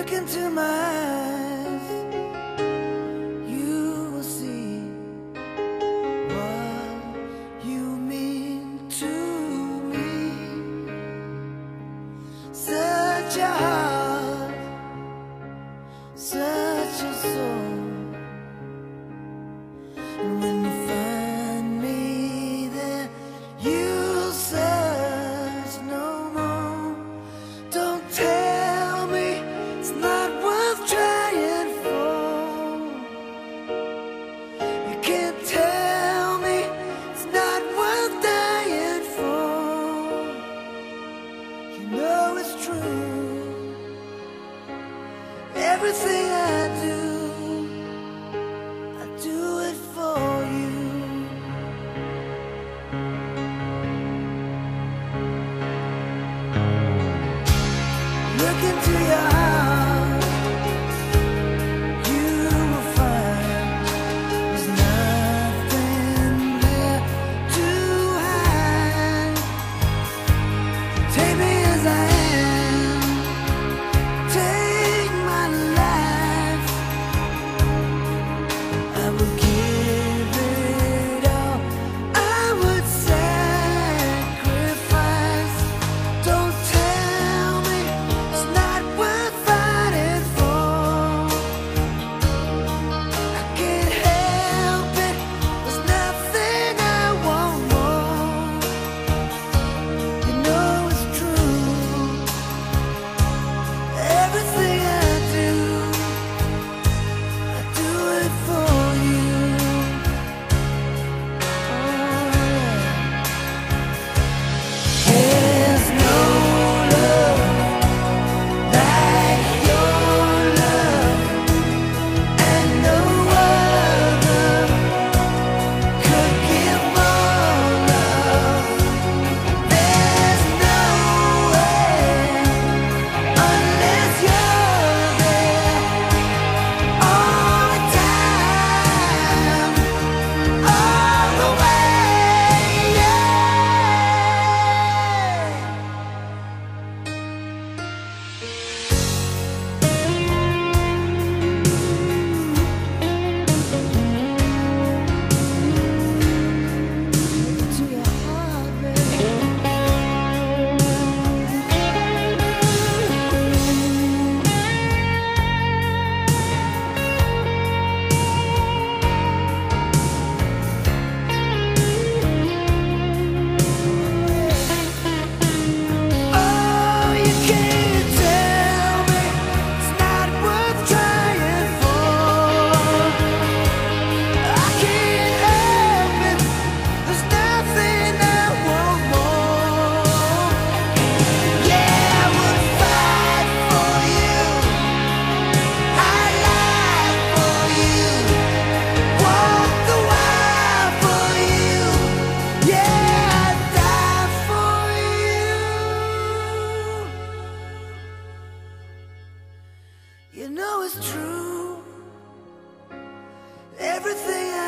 Look into my eyes, you will see what you mean to me. Such a heart, such a soul. And when you find me there, you'll search no more. Don't tell me it's not worth trying for. You can't tell me it's not worth dying for. You know it's true. Everything I do it for you. Look into your heart, you will find there's nothing there to hide. Take me as I am, take my life. I would give it all, I would sacrifice. Don't tell me it's not worth fighting for. I can't help it, there's nothing I want more. You know it's true. Everything I do it for you. There's no love like your love, and no other could give more love. There's no way unless you're there all the time, all the way, yeah. To your heart, oh, you can't tell me it's not worth trying for. I can't help it, there's nothing I want more. Yeah, I would fight for you, I'd lie for you, walk the wire for you. Yeah, I'd die for you. You know it's true. Everything